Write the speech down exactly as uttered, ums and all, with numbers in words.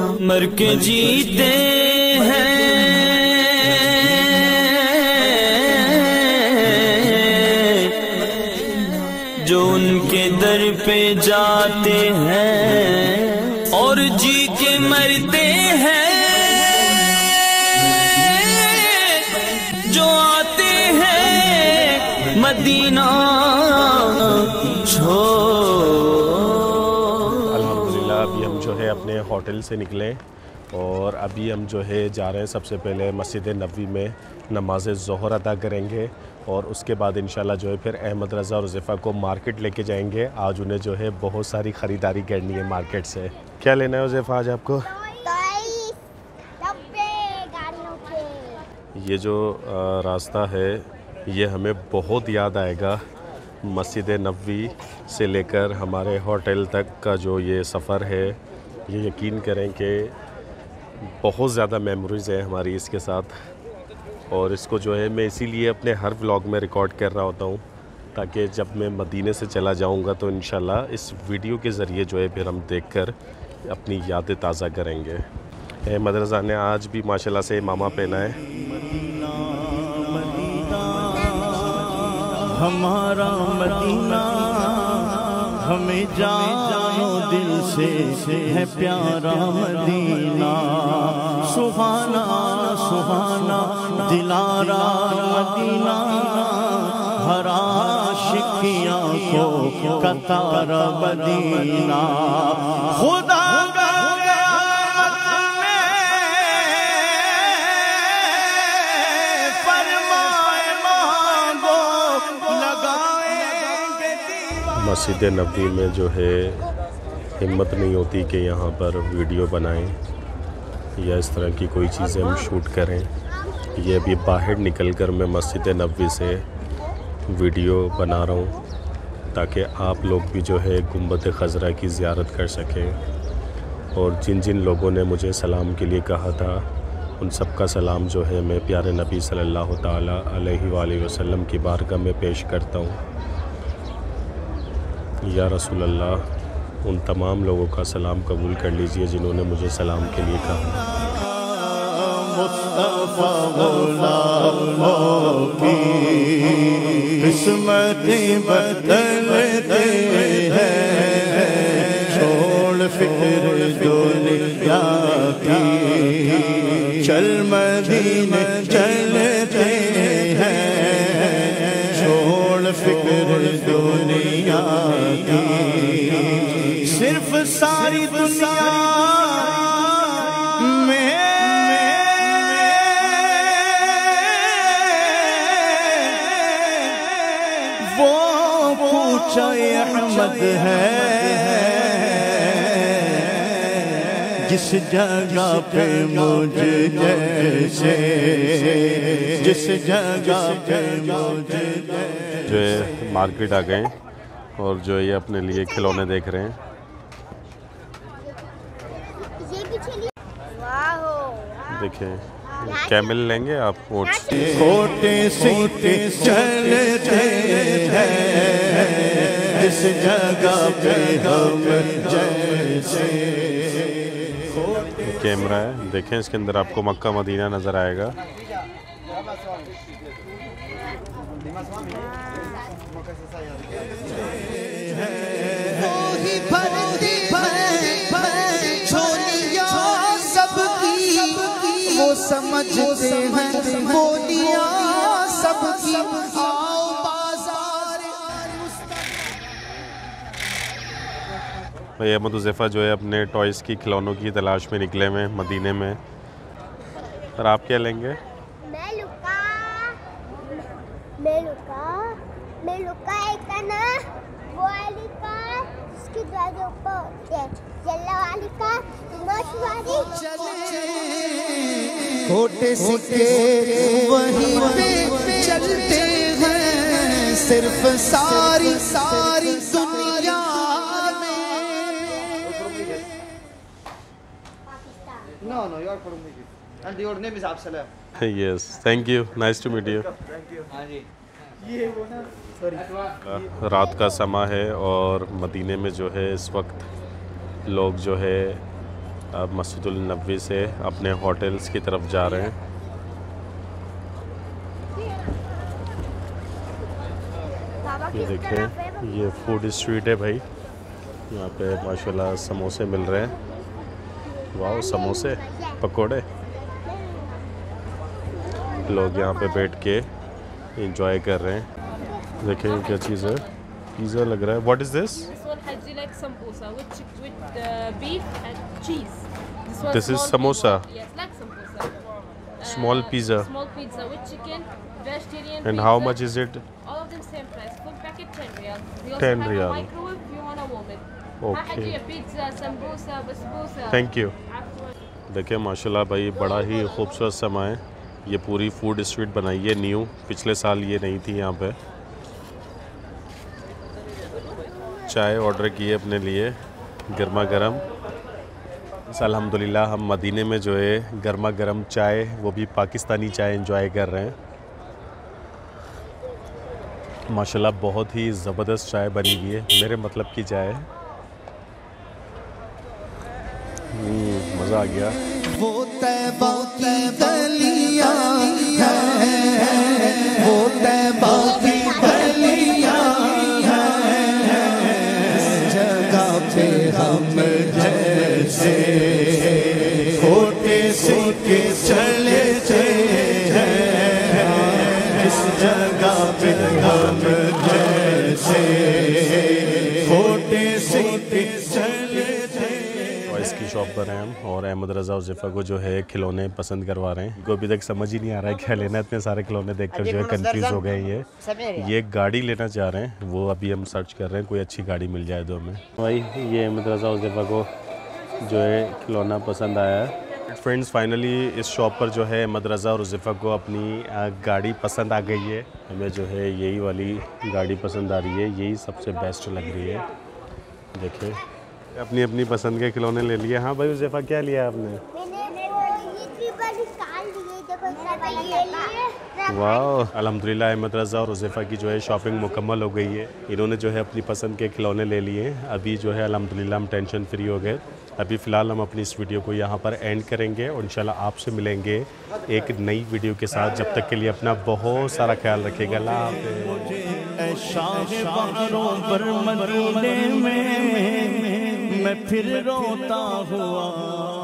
मर के जीते हैं जो उनके दर पे जाते हैं और जी के मरते हैं जो आते हैं मदीना छोड़। अल्हम्दुलिल्लाह अभी हम जो है अपने होटल से निकले और अभी हम जो है जा रहे हैं सबसे पहले मस्जिद नबवी में नमाज ज़ोहर अदा करेंगे और उसके बाद इंशाल्लाह जो है फिर अहमद रज़ा और ज़िफ़ा को मार्केट लेके जाएंगे। आज उन्हें जो है बहुत सारी ख़रीदारी करनी है मार्केट से। क्या लेना है ज़िफ़ा आज आपको? ये जो रास्ता है ये हमें बहुत याद आएगा मस्जिद नबवी से लेकर हमारे होटल तक का जो ये सफ़र है। ये यकीन करें कि बहुत ज़्यादा मेमोरीज़ है हमारी इसके साथ और इसको जो है मैं इसीलिए अपने हर व्लॉग में रिकॉर्ड कर रहा होता हूँ ताकि जब मैं मदीने से चला जाऊँगा तो इंशाल्लाह इस वीडियो के ज़रिए जो है फिर हम देखकर अपनी यादें ताज़ा करेंगे। अहमद रज़ा ने आज भी माशाल्लाह से मामा पहना है। हमारा मदीना हमें जानो दिल से है प्यारा मदीना, सुहाना सुहाना दिलारा मदीना, हर आशिक की आंखों का तारा मदीना। खुदा मस्जिद नबवी में जो है हिम्मत नहीं होती कि यहाँ पर वीडियो बनाएं या इस तरह की कोई चीज़ें हम शूट करें। ये अभी बाहर निकलकर मैं मस्जिद नबवी से वीडियो बना रहा हूँ ताकि आप लोग भी जो है गुंबद खज़रा की ज़ियारत कर सकें। और जिन जिन लोगों ने मुझे सलाम के लिए कहा था उन सब का सलाम जो है मैं प्यारे नबी सल्लल्लाहु ताला अलैहि वसल्लम की बारगाह में पेश करता हूँ। या रसूल अल्लाह उन तमाम लोगों का सलाम कबूल कर लीजिए जिन्होंने मुझे सलाम के लिए कहा। मुस्तफा की किस्मतें बदलते हैं, छोड़ फिक्र दुनिया की, चल मदीने चलते हैं, छोड़ फिक्र दुनिया की। सिर्फ सारी दुनिया में वो पूछा अहमद है जिस जगह पे मुझे जैसे, जिस जगह पे मुझे जो है मार्केट आ गए और जो ये अपने लिए खिलौने देख रहे हैं। देखें कैमल लेंगे आप? कोटे सीटे चलते हैं इस जगह पे हम जैसे। कैमरा है, देखें इसके अंदर आपको मक्का मदीना नज़र आएगा। वो समझते हैं बोलियां सबकी, आओ बाजार। भाई अहमद ज़िफ़ा जो है अपने टॉयज़ की खिलौनों की तलाश में निकले हुए मदीने में। और आप क्या लेंगे? मैं लुका मैं लुका मैं लुका एक ना वो वाली का इसकी दरवाजे ऊपर येलो वाली का वाली खोटे सिक्के वहीं पे चलते हैं, सिर्फ सारी सारी दुनिया में। No, no, you are from Egypt. And your name is Absalam. Yes, thank you. Nice to meet you. Thank you. हाँ जी। रात का समा है और मदीने में जो है इस वक्त लोग जो है अब मस्जिदुल नबवी से अपने होटल्स की तरफ जा रहे हैं। ये देखें, ये फूड स्ट्रीट है भाई। यहाँ पे माशाल्लाह समोसे मिल रहे हैं। वाह, समोसे पकोड़े। लोग यहाँ पे बैठ के एंजॉय कर रहे हैं। देखें क्या चीज़ है, पिज़्ज़ा लग रहा है। What is this? This is samosa. Small pizza. And how much is it? ten riyal. Okay, thank you. देखिए माशाल्लाह भाई, बड़ा ही खूबसूरत समा है। ये पूरी फूड स्ट्रीट बनाई है न्यू, पिछले साल ये नहीं थी यहाँ पे। चाय ऑर्डर की है अपने लिए गर्मा गर्म। अल्हम्दुलिल्लाह हम मदीने में जो है गर्मा गर्म चाय, वो भी पाकिस्तानी चाय एंजॉय कर रहे हैं। माशाल्लाह बहुत ही ज़बरदस्त चाय बनी हुई है, मेरे मतलब की चाय है। मज़ा आ गया। वो तैबा की गलियां हैं, वो तैबा की गलियां हैं, जगह पे हम जैसे खोटे सीखे चले हैं, इस जगह पे हम जैसे खोटे सीखे चले। इसकी शॉप पर हैं हम और अहमद रज़ा उज़ैफ़ा को जो है खिलौने पसंद करवा रहे हैं। इनको अभी तक समझ ही नहीं आ रहा है क्या लेना है। इतने सारे खिलौने देखकर जो है कंफ्यूज हो गए। ये ये गाड़ी लेना चाह रहे हैं, वो अभी हम सर्च कर रहे हैं, कोई अच्छी गाड़ी मिल जाए तो हमें। भाई ये अहमद रज़ा उज़ैफ़ा को जो है खिलौना पसंद आया है। फ्रेंड्स फाइनली इस शॉप पर जो है अहमद रज़ा और उज़ैफ़ा को अपनी गाड़ी पसंद आ गई है। हमें जो है यही वाली गाड़ी पसंद आ रही है, यही सबसे बेस्ट लग रही है। देखिए अपनी अपनी पसंद के खिलौने ले लिए। हाँ भाई उज़ैफ़ा क्या लिया आपने? वाह, अल्हम्दुलिल्लाह अहमद रज़ा और उज़ैफ़ा की जो है शॉपिंग मुकम्मल हो गई है। इन्होंने जो है अपनी पसंद के खिलौने ले लिए हैं। अभी जो है अल्हम्दुलिल्लाह हम टेंशन फ्री हो गए। अभी फ़िलहाल हम अपनी इस वीडियो को यहाँ पर एंड करेंगे और इंशाल्लाह आपसे मिलेंगे एक नई वीडियो के साथ। जब तक के लिए अपना बहुत सारा ख्याल रखिएगा। अल्लाह हाफ़िज़। मैं फिर रोता हुआ